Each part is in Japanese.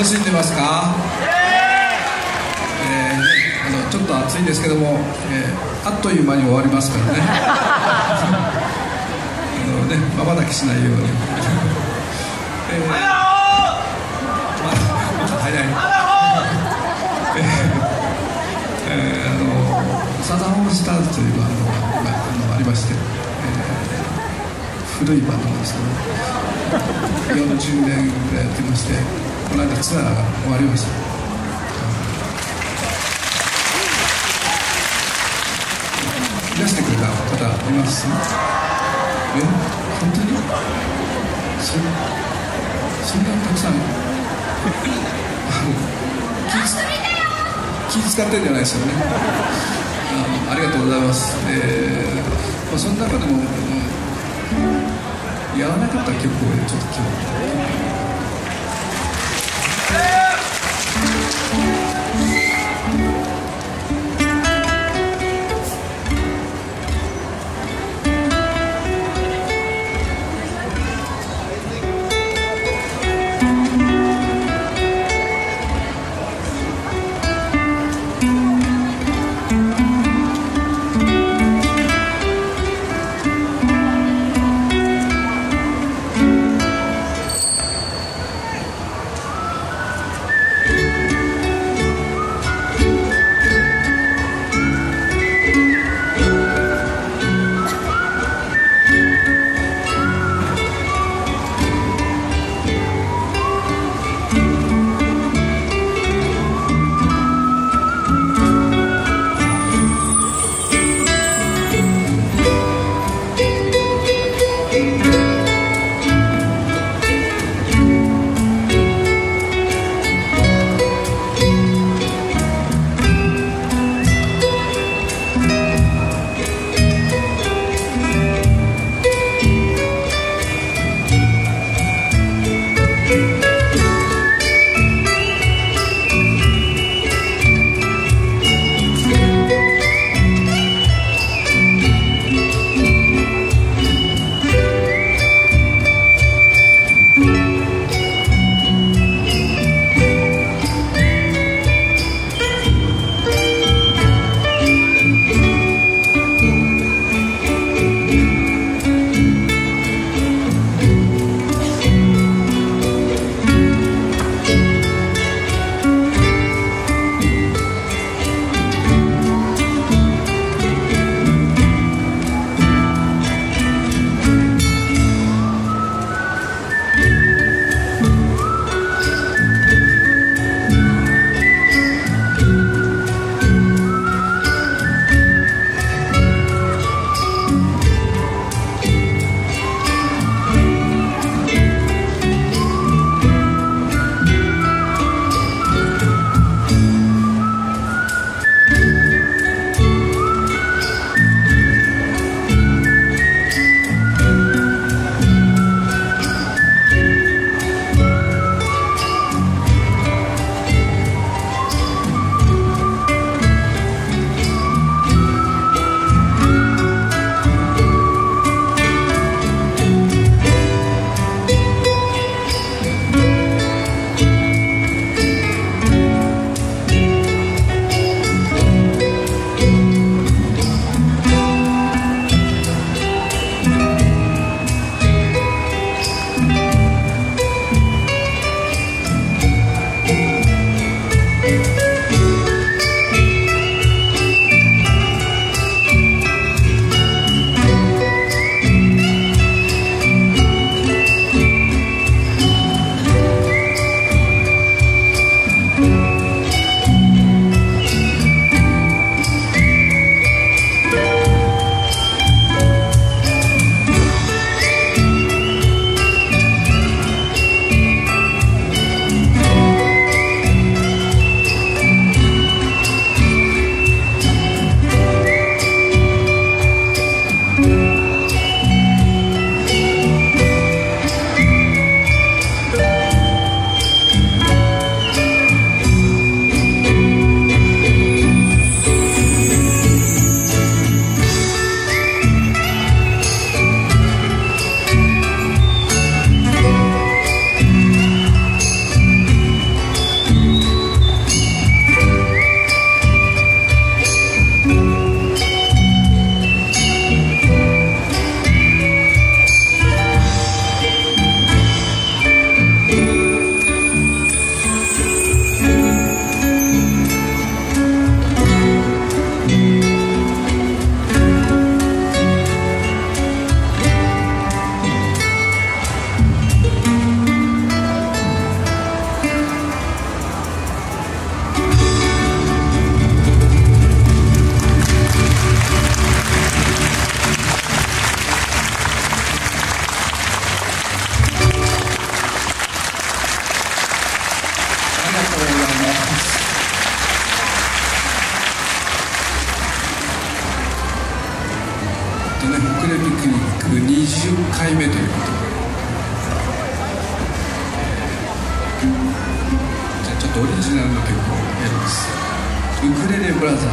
しんでますか？ちょっと暑いですけども、あっという間に終わりますからね。まばたきしないように。まだ早い。サザンオールスターズというバンドがありまして、古いバンドですけど、40年ぐらいやってまして、この間ツアーが終わりました。いらしてくれた方います？本当にそんなにたくさん気使ってんじゃないですよね。ありがとうございます。その中でも、やらなかった曲をちょっと今日とオリジナルの曲をやります。ウクレレブラザー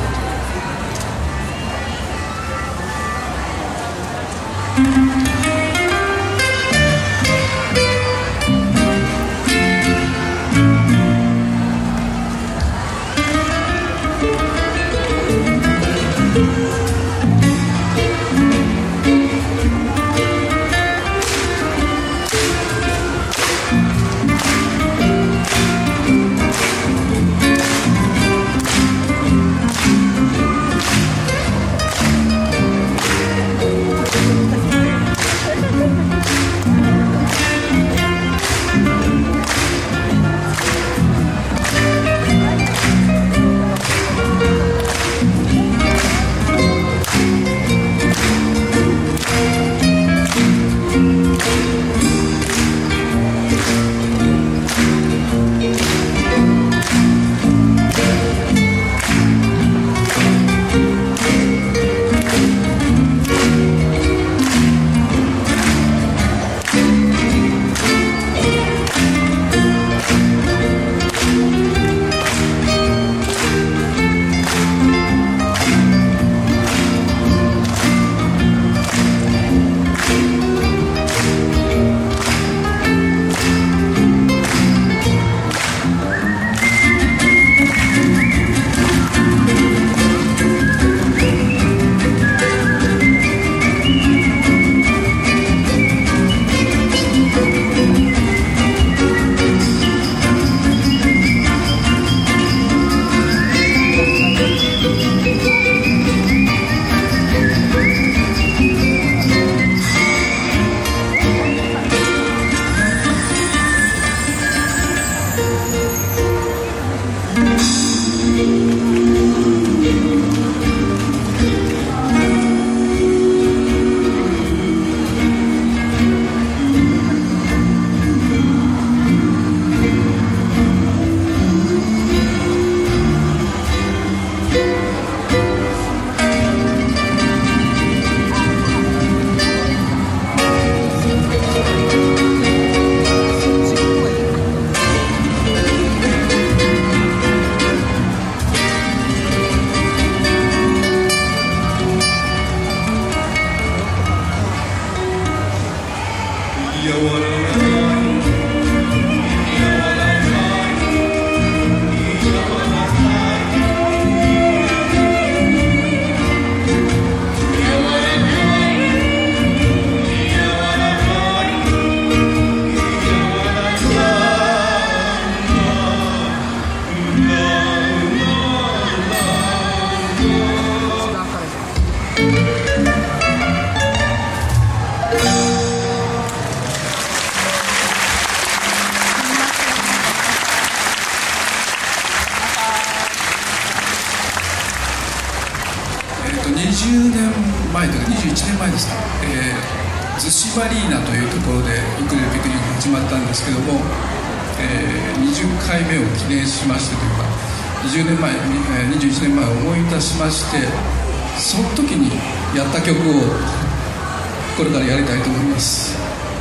20年前というか21年前ですか、逗子マリーナというところでウクレレピクニックが始まったんですけども、20回目を記念しましてというか20年前、21年前を思い出しまして、その時にやった曲をこれからやりたいと思います。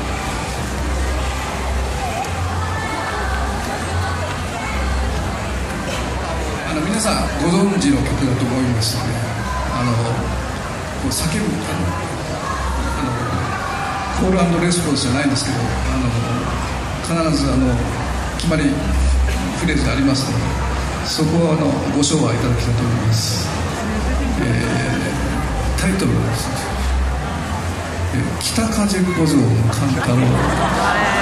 皆さんご存知の曲だと思いますので、こう叫ぶコール&レスポンスじゃないんですけど、必ず決まりフレーズがありますので、そこはご唱和いただきたいと思います。タイトルはですね、北風小僧のカンタロウ。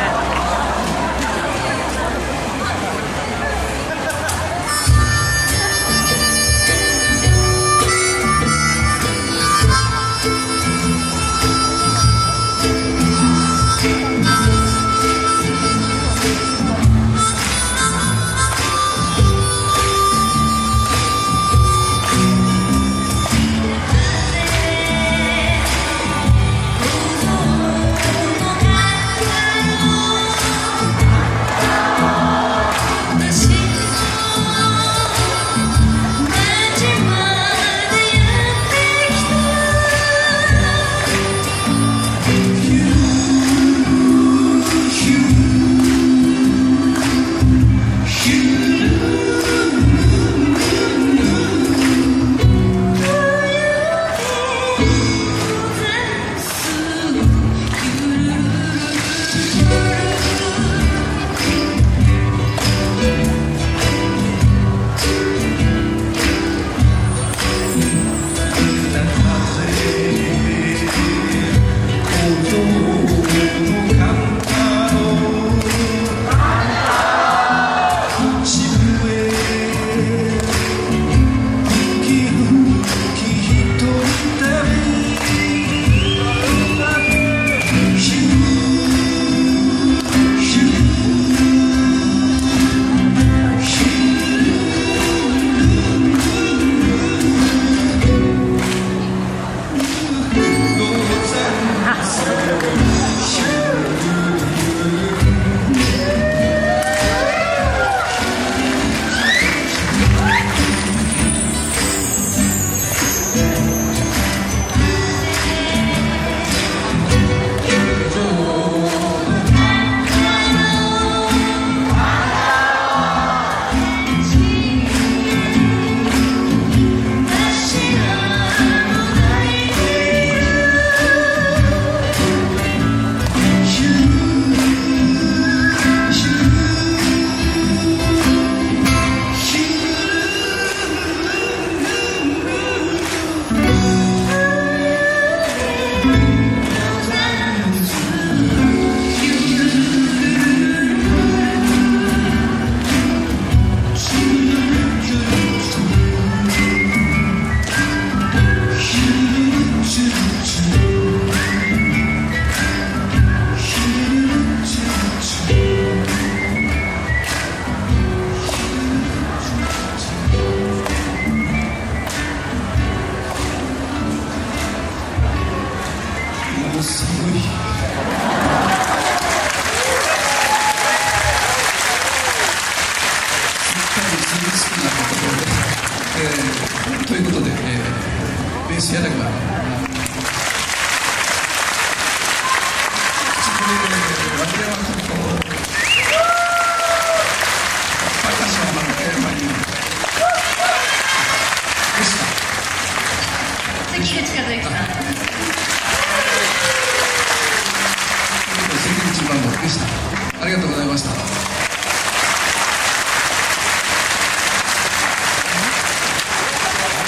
ざいました。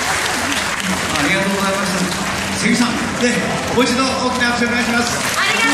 ありがとうございました。関さん、もう一度大きな拍手お願いします。 ありがとう